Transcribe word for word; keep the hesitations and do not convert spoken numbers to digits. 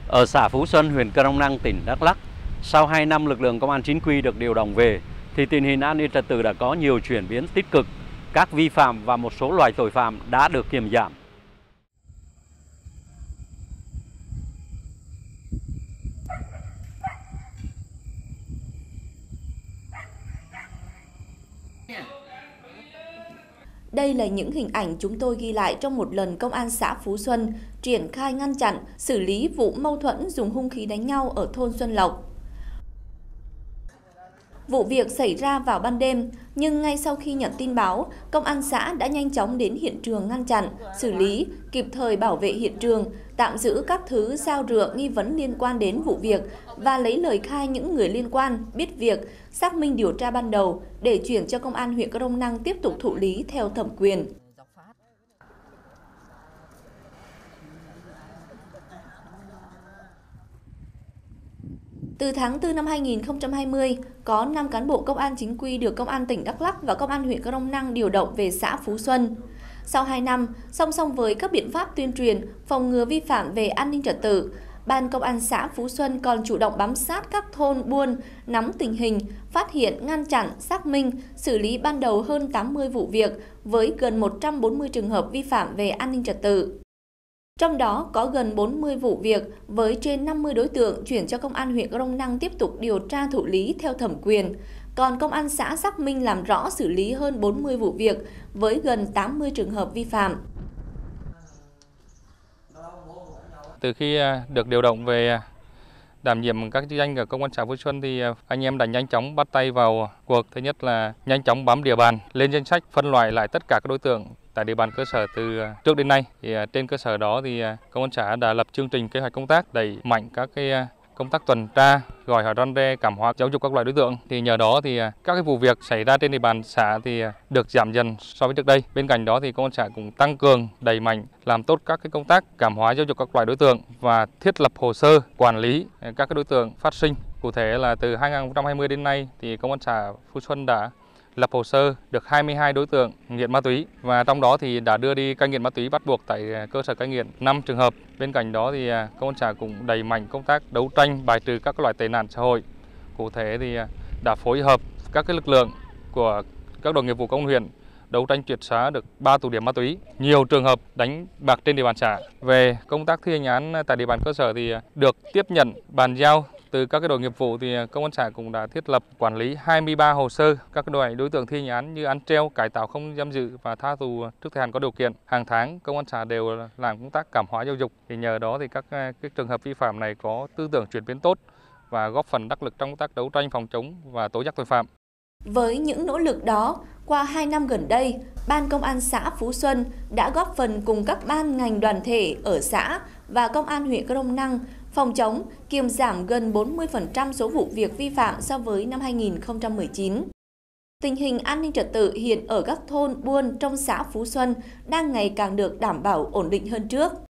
Ở xã Phú Xuân, huyện Crong Năng, tỉnh Đắk Lắk, sau hai năm lực lượng công an chính quy được điều động về, thì tình hình an ninh trật tự đã có nhiều chuyển biến tích cực. Các vi phạm và một số loại tội phạm đã được kiềm giảm. Đây là những hình ảnh chúng tôi ghi lại trong một lần Công an xã Phú Xuân triển khai ngăn chặn, xử lý vụ mâu thuẫn dùng hung khí đánh nhau ở thôn Xuân Lộc. Vụ việc xảy ra vào ban đêm, nhưng ngay sau khi nhận tin báo, Công an xã đã nhanh chóng đến hiện trường ngăn chặn, xử lý, kịp thời bảo vệ hiện trường, tạm giữ các thứ dao rựa nghi vấn liên quan đến vụ việc và lấy lời khai những người liên quan biết việc, xác minh điều tra ban đầu để chuyển cho Công an huyện Crong Năng tiếp tục thụ lý theo thẩm quyền. Từ tháng tư năm hai nghìn không trăm hai mươi, có năm cán bộ công an chính quy được Công an tỉnh Đắk Lắk và Công an huyện Crong Năng điều động về xã Phú Xuân. Sau hai năm, song song với các biện pháp tuyên truyền, phòng ngừa vi phạm về an ninh trật tự, Ban Công an xã Phú Xuân còn chủ động bám sát các thôn buôn, nắm tình hình, phát hiện, ngăn chặn, xác minh, xử lý ban đầu hơn tám mươi vụ việc với gần một trăm bốn mươi trường hợp vi phạm về an ninh trật tự. Trong đó có gần bốn mươi vụ việc với trên năm mươi đối tượng chuyển cho Công an huyện Crong Năng tiếp tục điều tra thụ lý theo thẩm quyền. Còn Công an xã xác minh làm rõ xử lý hơn bốn mươi vụ việc với gần tám mươi trường hợp vi phạm. Từ khi được điều động về đảm nhiệm các chức danh ở Công an xã Phú Xuân thì anh em đã nhanh chóng bắt tay vào cuộc. Thứ nhất là nhanh chóng bám địa bàn, lên danh sách phân loại lại tất cả các đối tượng tại địa bàn cơ sở từ trước đến nay. Thì trên cơ sở đó thì Công an xã đã lập chương trình kế hoạch công tác đẩy mạnh các cái công tác tuần tra, gọi hỏi răn đe, cảm hóa, giáo dục các loại đối tượng. Thì nhờ đó thì các cái vụ việc xảy ra trên địa bàn xã thì được giảm dần so với trước đây. Bên cạnh đó thì Công an xã cũng tăng cường đẩy mạnh làm tốt các cái công tác cảm hóa, giáo dục các loại đối tượng và thiết lập hồ sơ quản lý các cái đối tượng phát sinh. Cụ thể là từ hai nghìn không trăm hai mươi đến nay thì Công an xã Phú Xuân đã lập hồ sơ được hai mươi hai đối tượng nghiện ma túy và trong đó thì đã đưa đi cai nghiện ma túy bắt buộc tại cơ sở cai nghiện năm trường hợp. Bên cạnh đó thì Công an xã cũng đẩy mạnh công tác đấu tranh bài trừ các loại tệ nạn xã hội. Cụ thể thì đã phối hợp các cái lực lượng của các đội nghiệp vụ công an huyện đấu tranh triệt xóa được ba tụ điểm ma túy, nhiều trường hợp đánh bạc trên địa bàn xã. Về công tác thi hành án tại địa bàn cơ sở thì được tiếp nhận bàn giao từ các cái đội nghiệp vụ thì Công an xã cũng đã thiết lập quản lý hai mươi ba hồ sơ các loại đối tượng thi hành án như án treo, cải tạo không giam giữ và tha tù trước thời hạn có điều kiện. Hàng tháng Công an xã đều làm công tác cảm hóa giáo dục. Thì nhờ đó thì các cái trường hợp vi phạm này có tư tưởng chuyển biến tốt và góp phần đắc lực trong công tác đấu tranh phòng chống và tố giác tội phạm. Với những nỗ lực đó, qua hai năm gần đây, Ban Công an xã Phú Xuân đã góp phần cùng các ban ngành đoàn thể ở xã và Công an huyện Crong Năng phòng chống, kiềm giảm gần bốn mươi phần trăm số vụ việc vi phạm so với năm hai nghìn không trăm mười chín. Tình hình an ninh trật tự hiện ở các thôn buôn trong xã Phú Xuân đang ngày càng được đảm bảo ổn định hơn trước.